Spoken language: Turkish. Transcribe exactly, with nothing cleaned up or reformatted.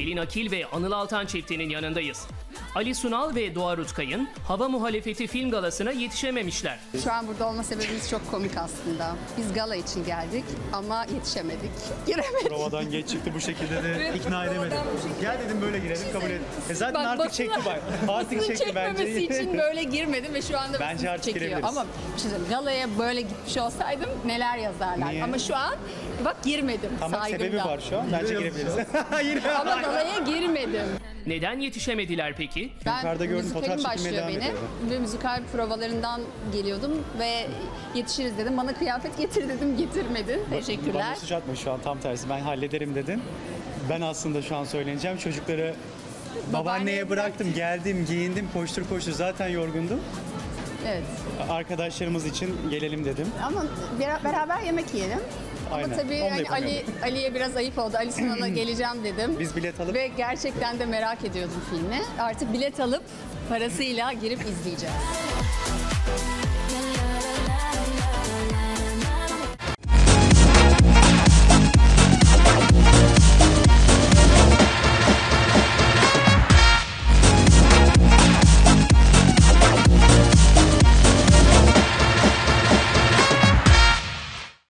Selin Akil ve Anıl Altan çiftinin yanındayız. Ali Sunal ve Doğa Rutkay'ın Hava Muhalefeti film galasına yetişememişler. Şu an burada olma sebebimiz çok komik aslında. Biz gala için geldik ama yetişemedik. Giremedik. Provadan geç çıktı bu şekilde de ikna edemedim. Gel dedim böyle girelim kabul et. E zaten Bak, artık basına- çekti bak. Artık Basının çekti bence. çekmemesi için böyle girmedim ve şu anda Bence basın artık çekiyor. girebiliriz. Ama bir şey söyleyeyim, galaya böyle gitmiş olsaydım neler yazarlar. Niye? Ama şu an bak girmedim Ama saygımdan. sebebi var şu an. Bence girebiliriz. Yine. Ama galaya girmedim. Neden yetişemediler peki? Ben Yukarıda gördüm, müzikalim fotoğraf çekilmeye başlıyor devam benim ediyordu. ve müzikal provalarından geliyordum ve yetişiriz dedim. Bana kıyafet getir dedim, getirmedin. Teşekkürler. Bana suç atma şu an, tam tersi. Ben hallederim dedin. Ben aslında şu an söyleyeceğim. Çocukları babaanneye bıraktım, geldim, giyindim, koştur koştur. Zaten yorgundum. Evet. Arkadaşlarımız için gelelim dedim. Ama ber- beraber yemek yiyelim. Aynen. Ama tabii Onu da hani Ali yapamıyorum. Ali'ye biraz ayıp oldu. Ali Sunal'a geleceğim dedim. Biz bilet alıp Ve gerçekten de merak ediyordum filmi. Artık bilet alıp parasıyla girip izleyeceğiz.